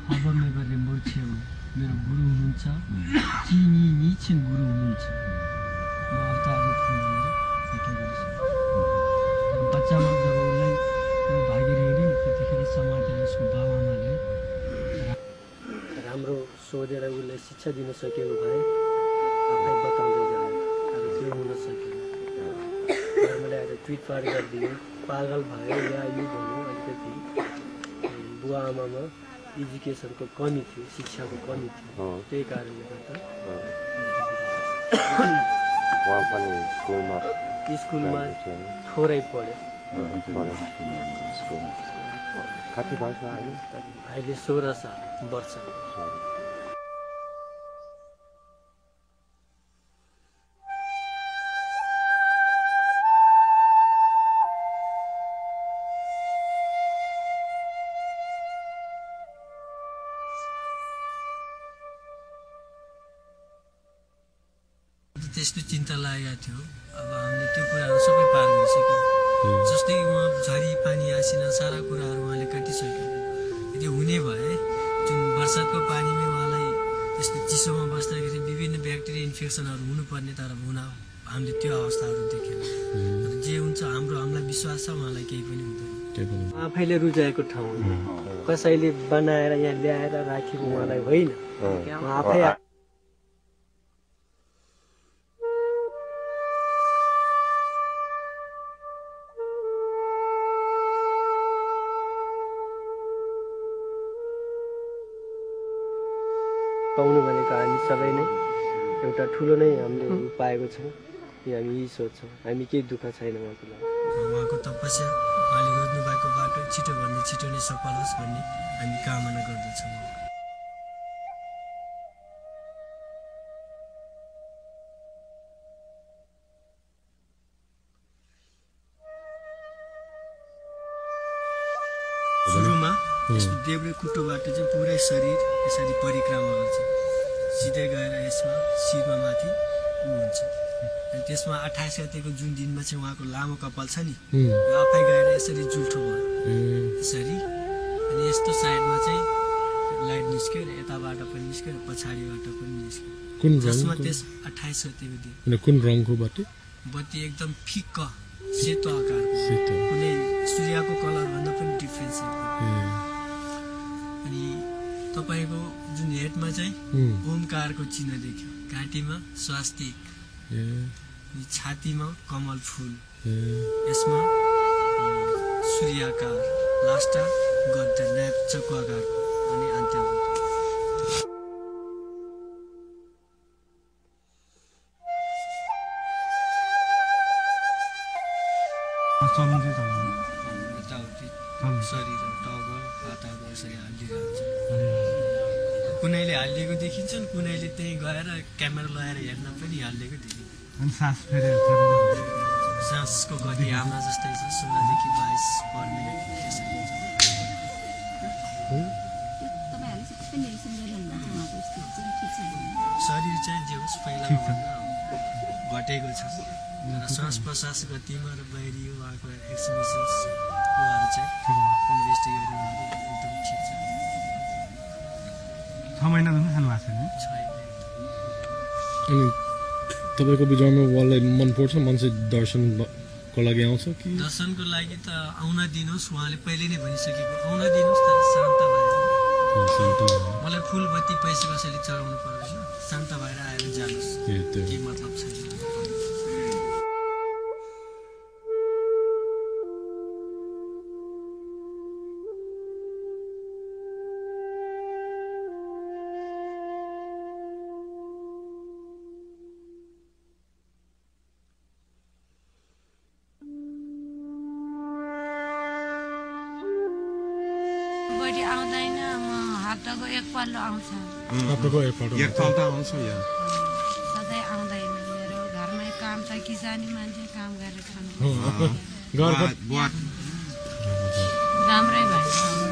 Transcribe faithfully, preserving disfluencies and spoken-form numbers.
अब मेबरले मुर्छ्यौ मेरो गुरु हुनुहुन्छ चिनी निछिन गुरु हुनुहुन्छ म अवतारित हुँदैन सकेको छु बच्चामा जब उसलाई भागेर हिँड्यो नि त्यतिखेर समातेर उसको बाबाआमाले राम्रो सोधेर उसलाई शिक्षा दिन सकेको भए आफै बताउँदै जाने तर त्यो हुन सकेन धर्मले आएर ट्विट पार गरिदियो पागल भयो या यो भन्यो अलिकति बुवा आमामा एजुकेसनको कमी थियो शिक्षाको कमी थियो त्यही कारणले गर्दा स्कुलमा थोरै पढ्यो अहिले सोह्र साल वर्ष त्यस्तो चिन्ता लागेको थियो अब हामीले त्यो कुराहरू सबै पार गरिसक्यौँ जस्तै उहाँ झरी पानी आसिना सारा कुराहरू उहाँले काटिसक्यो यदि हुने भए जुन बर्सातको पानीमा उहाँलाई त्यस्तो चिसोमा बस्दाखेरि विभिन्न ब्याक्टेरिया इन्फेक्सनहरू हुनुपर्ने तर हुन हामीले त्यो अवस्थाहरू देख्यौँ जे हुन्छ हाम्रो हामीलाई विश्वास छ उहाँलाई केही पनि हुँदैन आफैले रुचाएको ठाउँ कसैले बनाएर यहाँ ल्याएर राखेको उहाँलाई होइन आफै पाउनु भनेको हामी सबै नै एउटा ठुलो नै हामीले पाएको छौँ कि हामी यही सोच्छौँ हामी केही दुःख छैन उहाँको लागि उहाँको तपस्या उहाँले रोज्नु भएको बाटो छिटोभन्दा छिटो नै सफल होस् भन्ने हामी कामना गर्दछौँ सुरुमा यस्तो देब्रे खुट्टोबाट चाहिँ पुरै शरीर यसरी परिक्रमा गर्छ सिधै गएर यसमा शिरमा माथि उ हुन्छ अनि त्यसमा अट्ठाइस गतेको जुन दिनमा चाहिँ उहाँको लामो कपाल छ नि यो आफै गएर यसरी जुल्ठो भयो यसरी अनि यस्तो साइडमा चाहिँ लाइट निस्क्यो र यताबाट पनि निस्क्यो र पछाडिबाट पनि निस्क्यो जसमा त्यस अट्ठाइस गतेको दिन कुन रङको बत्ती बत्ती एकदम फिक्क सेतो आकारको कुनै सूर्यको कलर भन्दा पनि डिफ्रेन्स अनि तपाईको जुन हेडमा चाहिँ ओमकारको चिन्ह देख्यो घाँटीमा स्वास्तिक छातीमा कमल फूल यसमा सूर्याकार लास्टा गड्डा न्याप चक्कु आकारको अनि अन्त्यमा शरीर टाउको हातहरू यसरी हालिदिइरहन्छ कुनैले हालिदिएको देखिन्छन् कुनैले त्यहीँ गएर क्यामेरा लगाएर हेर्न पनि हालिदिएको देखिन्छ सास फेरि सासको गति हाम्रा जस्तै छ सोह्रदेखि बाइस पर मिनट त्यसरी शरीर चाहिँ जे होस् पहिला घटेको छ र श्वास प्रश्वास गतिमा र बाहिरी उहाँको एक्सप्रेसन्स उहाँहरू चाहिँ इन्भेस्टिगेट एकदम ठिक छ छ महिना पनि खानु भएको छैन अनि तपाईँको विचारमा उहाँलाई मनपर्छ मान्छे दर्शनको लागि आउँछ कि दर्शनको लागि त आउन दिनुहोस् उहाँले पहिले नै भनिसकेको आउन दिनुहोस् तर शान्त भएर मलाई फुल बत्ती पैसा कसैले चढाउनु पर्दैन शान्त भएर आएर जानुहोस् के मतलब छैन आपको एकपल्ट आउँछ यहाँ सधैँ आउँदैन मेरो घरमै काम छ किसानी मान्छे काम गरेर खानु घरको राम्रै भयो